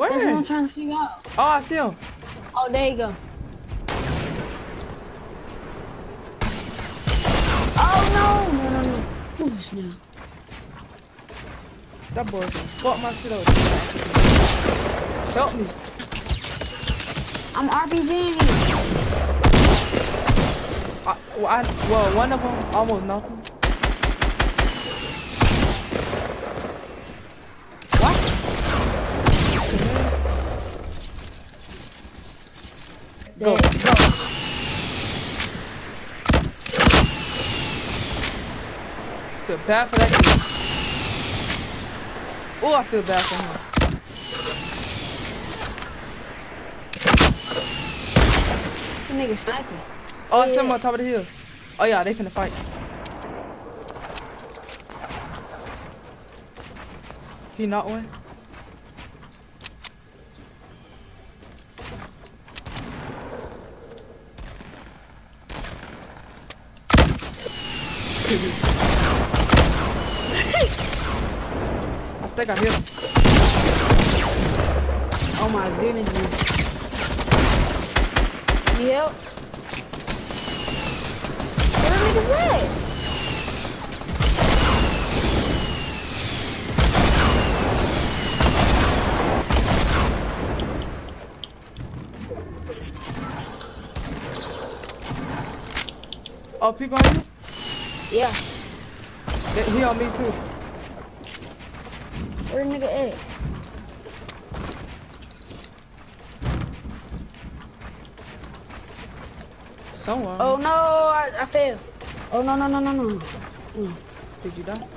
Where? That's what I'm trying to figure out. Oh, I see him. Oh, there you go. Oh, no. Push now. That boy can fuck my shit up. Help me. I'm RPGing you. Well, one of them almost nothing. What? Go. Feel bad for that kid. Oh, I feel bad for him. This nigga sniping. Oh, yeah. Someone on top of the hill. Oh yeah, they finna fight. He not one. I think I hit him. Oh my goodness. You help? Where the niggas at? Oh, people on you? Yeah. He on me too. Where the nigga at? Someone. Oh no, I fell. Oh no. Did you die?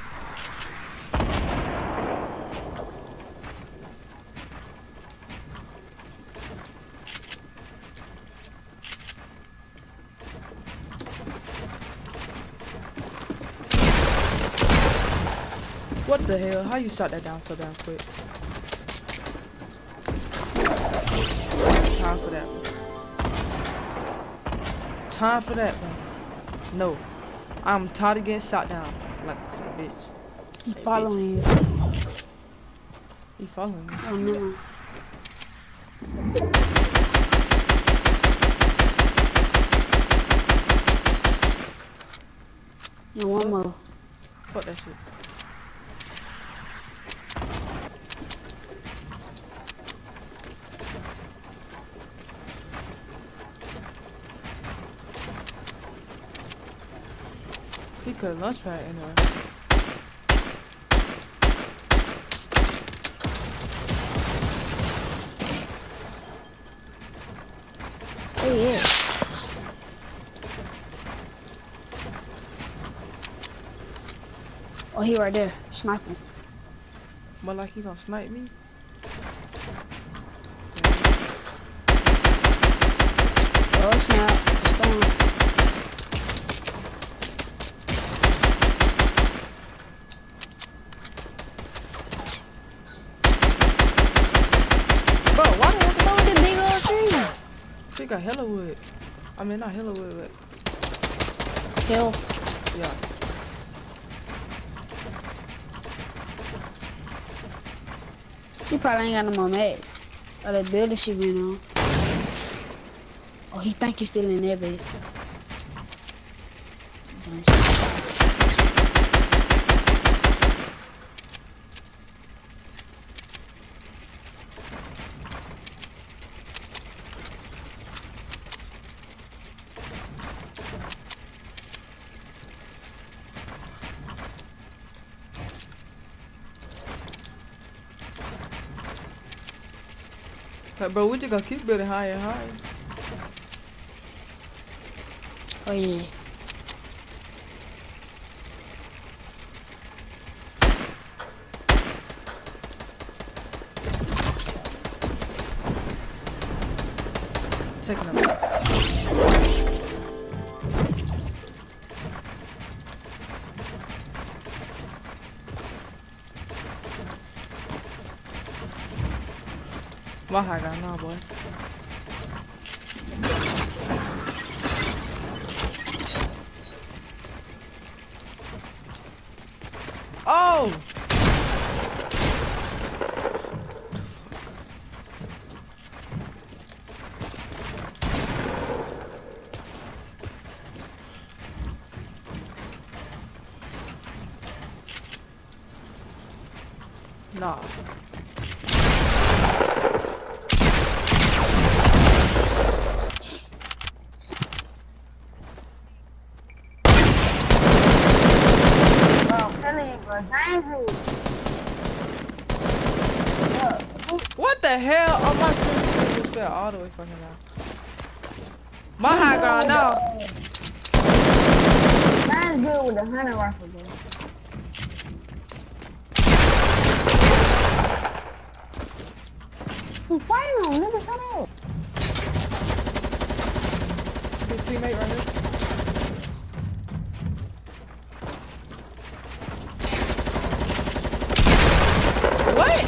What the hell? How you shot that down so damn quick? Time for that one. Time for that one. No. I'm tired of getting shot down like some bitch. He following you. He following me. Oh no. No, one more. Fuck that shit. He could launch pad anyway. Oh yeah. Oh, he right there, sniping. But like he gonna snipe me? Oh snap, storm. Bro, why the heck? So the big old tree. She got hella wood. I mean, not hella wood, but Hell. yeah. She probably ain't got no more mags. Or that building she been on. Oh, he think you still in there, bitch. Like, bro, we just gonna keep building higher and higher. Oh yeah. Taking them. My high got now, boy. Oh! Nah. Bro, I'm telling you, bro, James is. What the hell? Oh, my sister just fell all the way fucking down. My high ground now. James good with the hunting rifle, bro. He's fighting him, nigga, shut up. His teammate right here. What?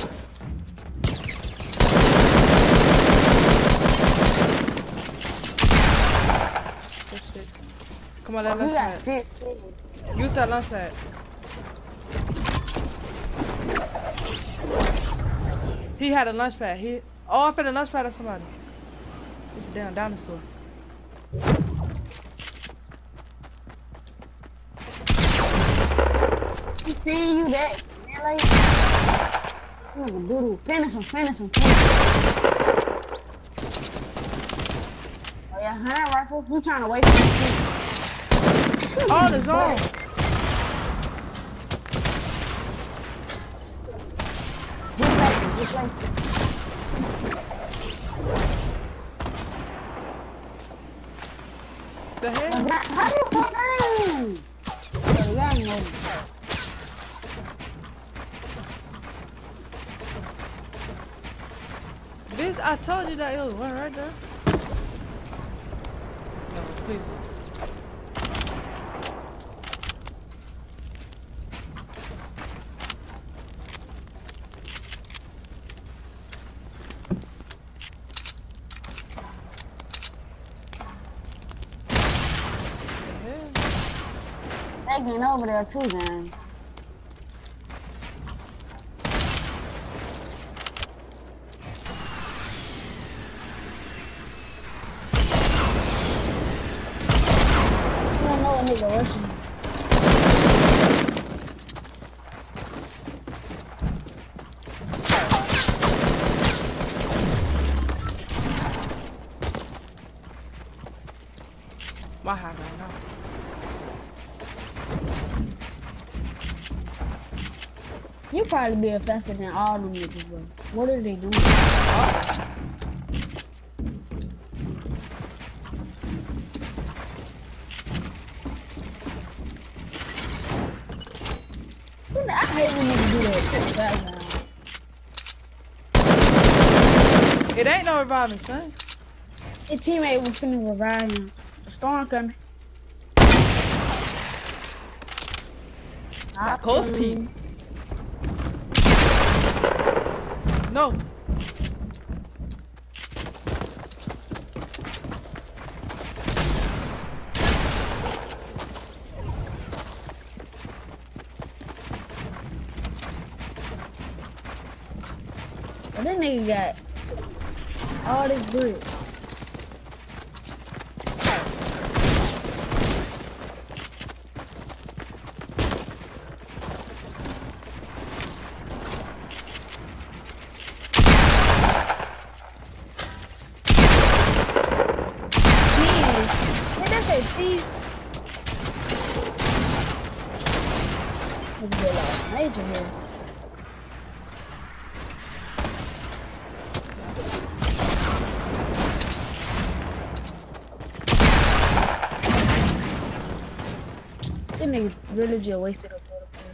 Oh, shit. Come on, that He lunch got pad. 6 kills. Use that lunch pad. He had a lunch pad. Oh, I found a lunch pad of somebody. It's a damn dinosaur. He seeing you that, like, doodle. Finish him. Oh yeah, hunting rifle. He trying to wait for me. On his own. Just like. The hell? How do you put down? Yeah, no. Bitch, I told you that it was one right there. No, please. They getting over there too, man. You don't know a nigga rushing. My high ground now. You probably be faster than all them niggas, bro. What are they doing? I hate when niggas do that. It ain't no reviving, son. His teammate was finna revive him. The storm coming. That coast peak. No. But that nigga got all this brick. Major here. That nigga really just wasted a bullet.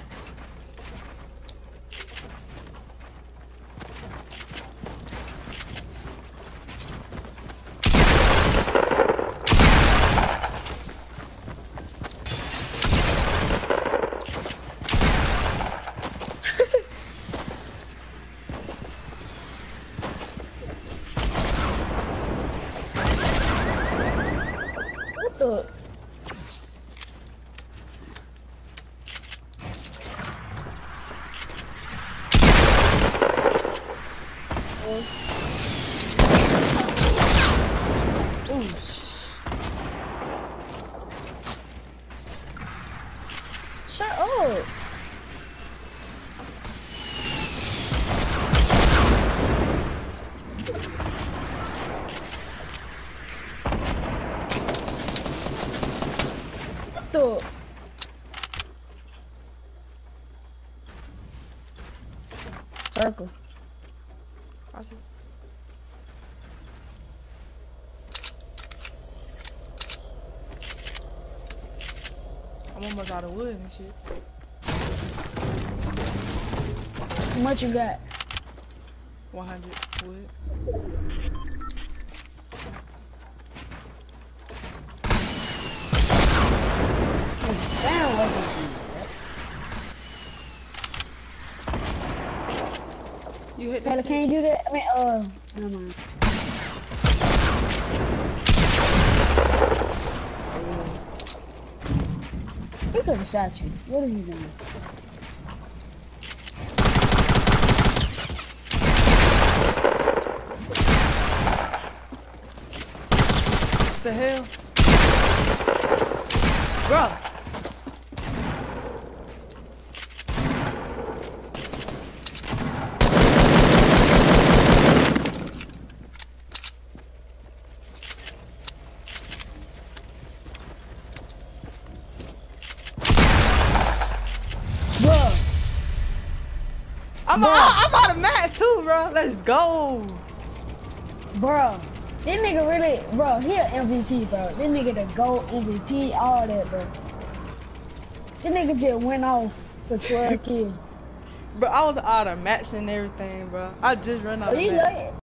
What the? Ooh. Shut up. circle. I see. I'm almost out of wood and shit. How much you got? 100 wood. Damn, what You hit Taylor, that can you do that? I mean, never mind. He could have shot you. What are you doing? What the hell? Bro! I'm out of match too, bro. Let's go. Bro, this nigga really, bro, he an MVP, bro. This nigga the GOAT MVP, all that, bro. This nigga just went off for 12 kills. Bro, I was out of match and everything, bro. I just run out of match.